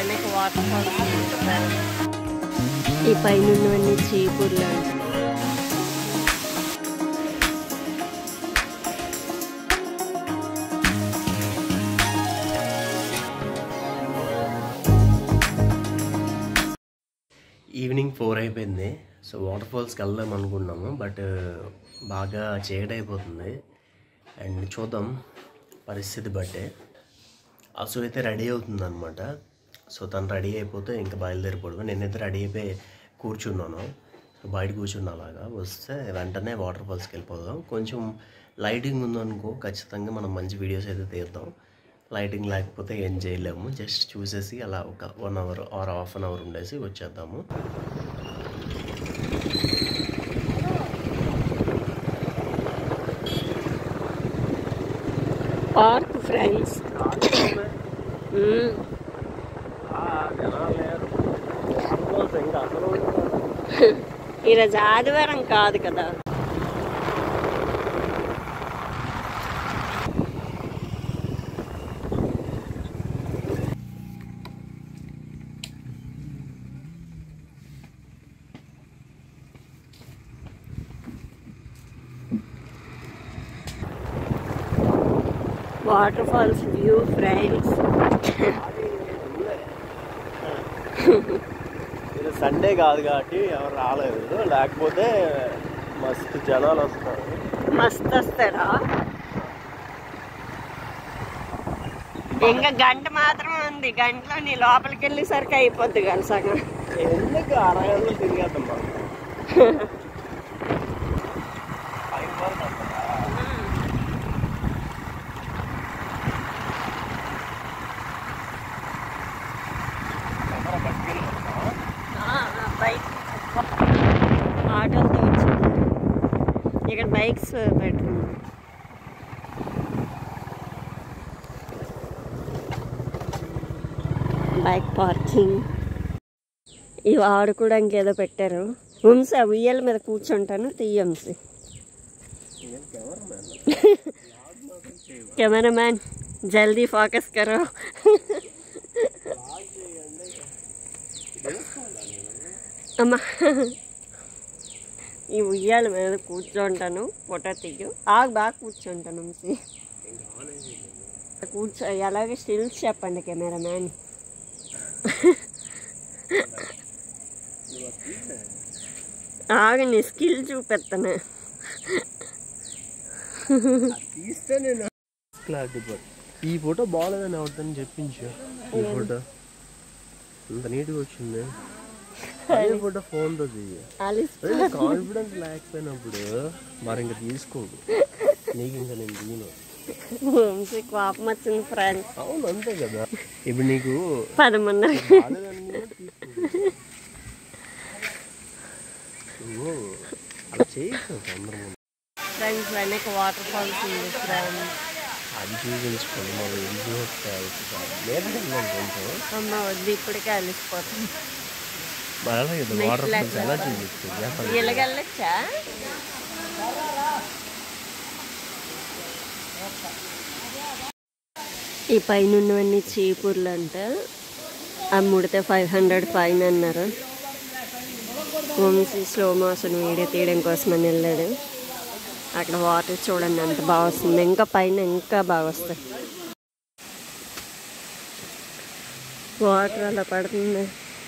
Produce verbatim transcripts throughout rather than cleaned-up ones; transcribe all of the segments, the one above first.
వెనక water falls ఈ పైన ఉన్నవన్నీ చీపుర్లు అంట. ఈవినింగ్ ఫోర్ అయిపోయింది. సో వాటర్ ఫాల్స్కి వెళ్దాం అనుకున్నాము, బట్ బాగా చీకటి అయిపోతుంది. అండ్ చూద్దాం పరిస్థితి బట్టే. అసలు అయితే రెడీ అవుతుంది అనమాట. సో తను రెడీ అయిపోతే ఇంకా బయలుదేరిపోవడం. నేనైతే రెడీ అయిపోయి కూర్చున్నాను. సో బయట కూర్చున్నా అలాగా వస్తే వెంటనే వాటర్ ఫాల్స్కి వెళ్ళిపోదాం. కొంచెం లైటింగ్ ఉందనుకో ఖచ్చితంగా మనం మంచి వీడియోస్ అయితే తీద్దాం. లైటింగ్ లేకపోతే ఏం చేయలేము. జస్ట్ చూసేసి అలా ఒక one hour or half an hour ఉండేసి వచ్చేద్దాము. Park friends. ఈరోజు ఆదివారం కాదు కదా. Water falls view friends. ఇది సండే కాదు కాబట్టి ఎవరు రాలేదు, లేకపోతే మస్తు జనాలు వస్తారు. మస్తు వస్తారా? ఇంకా గంట మాత్రం ఉంది. గంటలో నీ లోపలికి వెళ్ళేసరికి అయిపోద్ది కదా సగం. ఎందుకు అరగంటలో తిరిగేద్దాం మనం. ఆటోలతో వచ్చింది. ఇక్కడ బైక్స్ పెట్టుకున్నాం. Bike parking. ఇవి ఆడుకోవడానికి ఏదో పెట్టారు. ఉంసి ఆ ఉయ్యాల మీద కూర్చుంటాను. తీయంసి కెమెరామ్యాన్ జల్దీ ఫోకస్ కరో. అమ్మా ఈ ఉయ్యాల మీద కూర్చుంటాను. ఫోటో తీయు. ఆగు బాగా కూర్చుంటాను. ఉంసి కూర్చో. అలాగే స్టిల్స్ చెప్పండి కెమెరామ్యాన్. ఆగు నీ స్కిల్ చూపెత్తాను. ఈ ఫోటో బాగాలేదని ఎవరిదని చెప్పించు. ఈ ఫోటో అంత నీట్గా వచ్చింది. అదే ఫోటో ఫోన్తో చెయ్యి. కాన్ఫిడెన్స్ లేకపోయినప్పుడు మరి ఇంకా తీసుకోదు. నీకు ఇంకా నేను తీను. కోపం వచ్చింది ఫ్రెండ్స్. అవును అంతే కదా. ఇప్పుడు నీకు పదమంది అలా చేయొచ్చు అందరం. ఫ్రెండ్స్ వెనక వాటర్ ఫాల్స్ ఉంది ఫ్రెండ్స్. అది చూపించుకోండి. మనం ఇల్లు కొంచెం అమ్మ వద్దు, ఇప్పటికే అలిసిపోతుంది. వాటర్ ఫాల్స్ ఎలా చూపించుకోండి. ఇలాగెళ్ళొచ్చా? ఈ పైన ఉన్నవన్నీ చీపుర్లు అంట. అమ్ముడితే ఫైవ్ హండ్రెడ్ ఫైన్ అన్నారు. వంశీ స్లో మోషన్ వీడియో తీయడం కోసం అని వెళ్ళాడు. అక్కడ వాటర్ చూడండి అంత బాగా వస్తుంది. ఇంకా పైన ఇంకా బాగా వస్తాయి. వాటర్ అలా పడుతుంది.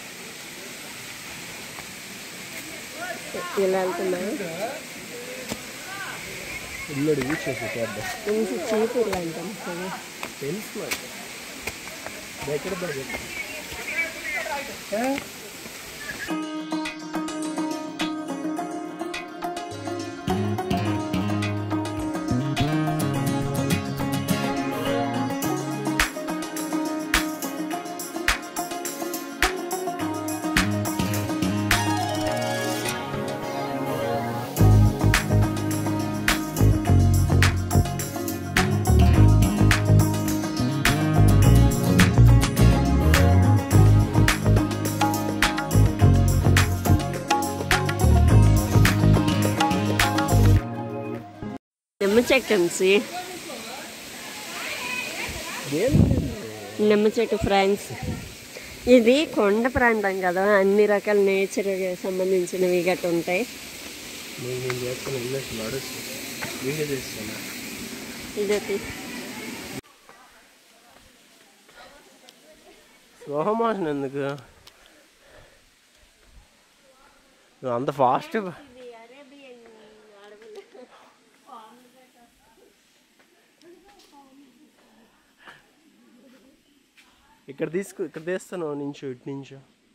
ఇలా వెళ్తున్నా. చీపుర్లు అంటాం తెలుసు. ఎక్కడ నిమ్మ చెట్టు అంసి నిమ్మ చెట్టు ఫ్రెండ్స్. ఇది కొండ ప్రాంతం కదా, అన్ని రకాల నేచర్ సంబంధించినవి గట్ట ఉంటాయి. ఇదే స్లోమోషన్ ఎందుకు అంత ఫాస్ట్? ఇక్కడ తీసుకు ఇక్కడ తీస్తాను నించు ఇటు నించు.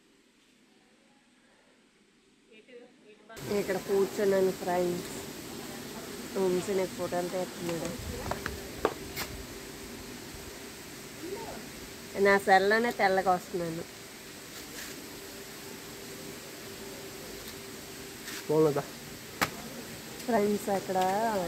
ఇక్కడ కూర్చున్నాను ఫ్రెండ్స్. వంశీ నాకు ఫోటోలు తీస్తున్నాడు. నా సెల్లోనే తెల్లగా వస్తున్నాను. ఫ్రెండ్స్ అక్కడ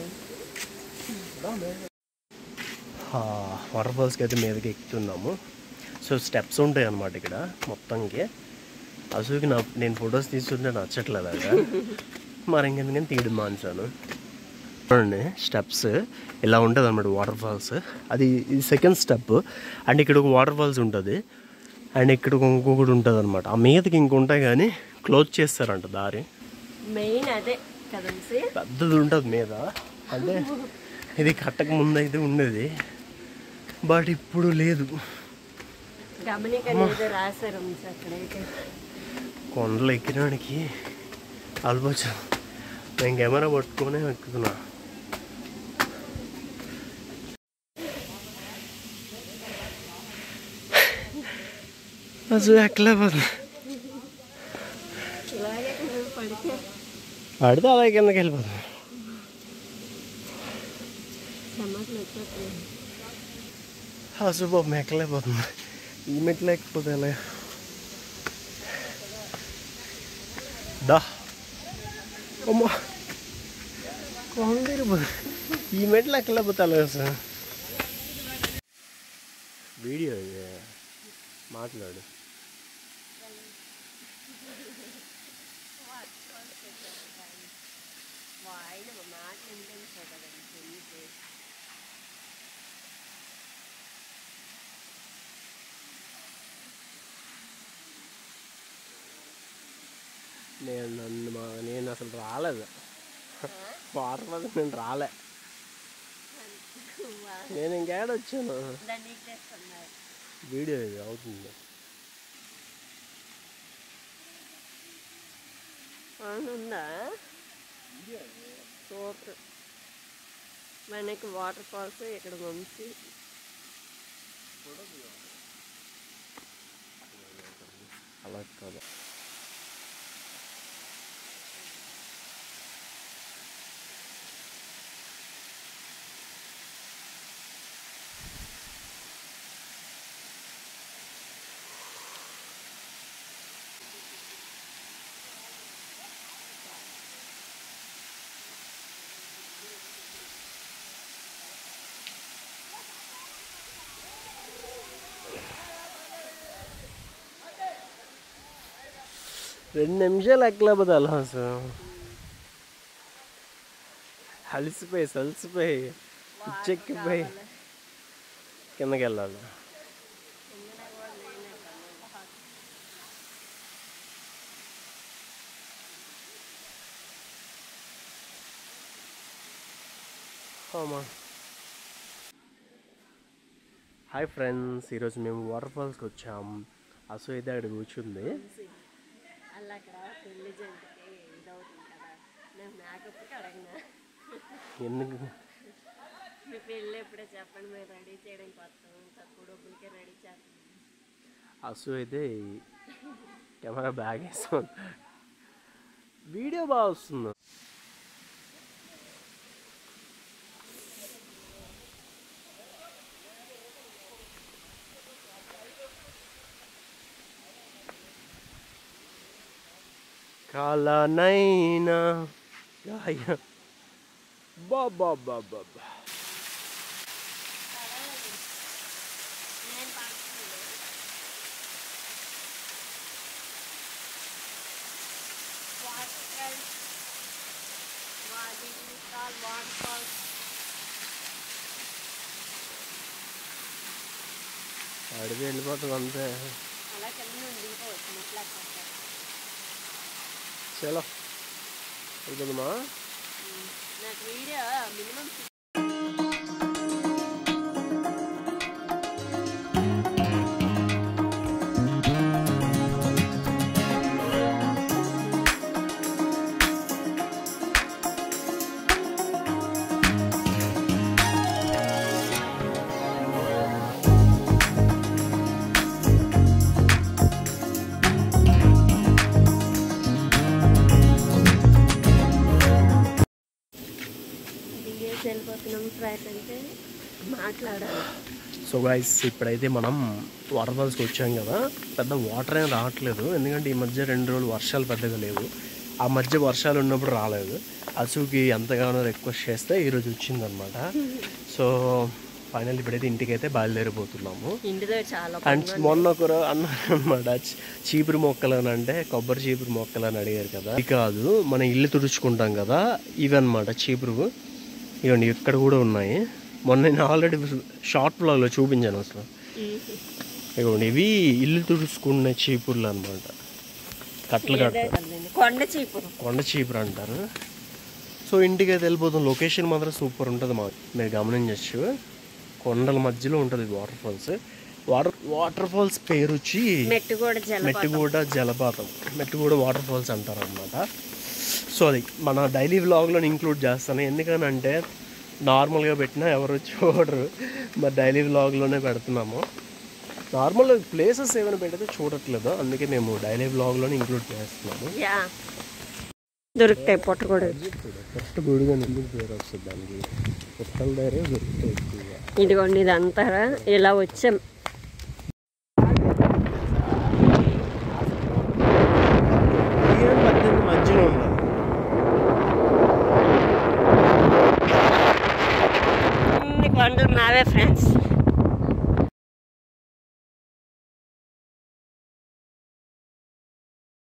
వాటర్ ఫాల్స్కి అయితే మీదకి ఎక్కుతున్నాము. సో స్టెప్స్ ఉంటాయి అన్నమాట ఇక్కడ మొత్తంకి. అసలుకి నా నేను ఫొటోస్ తీసుకుంటే నచ్చట్లేదు అక్కడ, మరి ఇంకెందుకని తీయడం మానేశాను. చూడండి స్టెప్స్ ఇలా ఉంటుంది అన్నమాట వాటర్ ఫాల్స్. అది ఇది సెకండ్ స్టెప్. అండ్ ఇక్కడ ఒక వాటర్ ఫాల్స్ ఉంటుంది, అండ్ ఇక్కడ ఇంకొకటి ఉంటుంది అనమాట. ఆ మీదకి ఇంకొంటాయి కానీ క్లోజ్ చేస్తారంట దారి. మెయిన్ అదే కదా, పెద్దది ఉంటుంది మీద. అంటే ఇది కట్టక ముందు అయితే ఉండేది, బట్ ఇప్పుడు లేదు. కొండలు ఎక్కినానికి ఆల్మోస్ట్ నేను కెమెరా పట్టుకొని ఎక్కుతున్నా. అసలు ఎక్కలేకపోతున్నా. పడితే అలా కిందకి వెళ్ళిపోతున్నా. అసలు బాబు ఎక్కలేకపోతున్నా. ఈ మెట్లు ఎక్కిపోతే ఎలా? దా అమ్మా కొండిపోతుంది. ఈ మెట్లు ఎక్కలేకపోతే ఎలా సార్? వీడియో ఇది మాట్లాడు. నేను నన్ను మా నేను అసలు రాలేదు వాటర్ ఫాల్స్. నేను రాలే, నేను ఇంకేడ వచ్చాను. వీడియో ఇది అవుతుంది. ఉందా మనకి వాటర్ ఫాల్స్ ఇక్కడ వంశీ. అలా కాదు. రెండు నిమిషాలు ఎక్కలేకపోతే అలా సార్. అలసిపోయి అలసిపోయి పిచ్చెక్కిపోయి కిందకి వెళ్ళాలి. హాయ్ ఫ్రెండ్స్, ఈరోజు మేము వాటర్ ఫాల్స్కి వచ్చాం. అసలు అయితే అక్కడ కూర్చుంది. ఎందుకు అసలు అయితే కెమెరా బ్యాగ్ వేస్తాం. వీడియో బాగా వస్తుంది. కాలనైనా బాబా బాబా అడిగి వెళ్ళిపోతుంది అంతే. అలా కింద దిగిపోవచ్చు మెట్లా. చలో వెళ్తుందమ్మా. నాకు వీడియో మినిమం వెళ్ళిపోతున్నాం. ఫ్రైస్ అంటే మాట్లాడాలి. సో గైస్ ఇప్పుడైతే మనం వాటర్ ఫాల్స్కి వచ్చాం కదా, పెద్ద వాటర్ ఏం రావట్లేదు ఎందుకంటే ఈ మధ్య రెండు రోజులు వర్షాలు పెద్దగా లేవు. ఆ మధ్య వర్షాలు ఉన్నప్పుడు రాలేదు. అసుకి ఎంతగానో రిక్వెస్ట్ చేస్తే ఈరోజు వచ్చిందనమాట. సో ఫైనల్ ఇప్పుడైతే ఇంటికి అయితే బయలుదేరిపోతున్నాము. అండ్ మొన్న ఒక అన్నారు అనమాట, చీపురు మొక్కలు అని అంటే కొబ్బరి చీపురు మొక్కలు అని అడిగారు కదా. ఇది కాదు, మన ఇల్లు తుడుచుకుంటాం కదా ఇవన్నమాట చీపురు. ఇవ్వండి ఇక్కడ కూడా ఉన్నాయి. మొన్న నేను ఆల్రెడీ షార్ట్ బ్లాగ్లో చూపించాను అసలు. ఇవ్వండి ఇవి ఇల్లు తుడుచుకునే చీపుర్లు అనమాట. కట్టలు కట్ట కొండ చీపురు కొండ చీపురు అంటారు. సో ఇంటికి అయితే వెళ్ళిపోతాం. లొకేషన్ మాత్రం సూపర్ ఉంటుంది. మా మీరు గమనించచ్చు, కొండల మధ్యలో ఉంటుంది water falls. Water water falls పేరు వచ్చి మెట్టుగూడ జలపాతం. మెట్టుగూడ వాటర్ ఫాల్స్ అంటారు అనమాట. సో అది మన డైలీ వ్లాగ్లో ఇంక్లూడ్ చేస్తాను. ఎందుకనంటే నార్మల్గా పెట్టినా ఎవరు చూడరు, మరి డైలీ వ్లాగ్లోనే పెడుతున్నాము. నార్మల్ ప్లేసెస్ ఏమైనా పెడితే చూడట్లేదు, అందుకే మేము డైలీ వ్లాగ్లోనే ఇంక్లూడ్ చేస్తున్నాము. దొరుకుతాయి పొట్టగొడుగు. పొట్టగొడుగు అని ఎందుకు పేరు వస్తుంది దానికి? పొట్టల దగ్గరే దొరుకుతాయి ఎక్కువగా. ఇదిగోండి ఇదంతా ఇలా వచ్చాం. మధ్యలో ఉన్నది కొండలు మావే ఫ్రెండ్స్.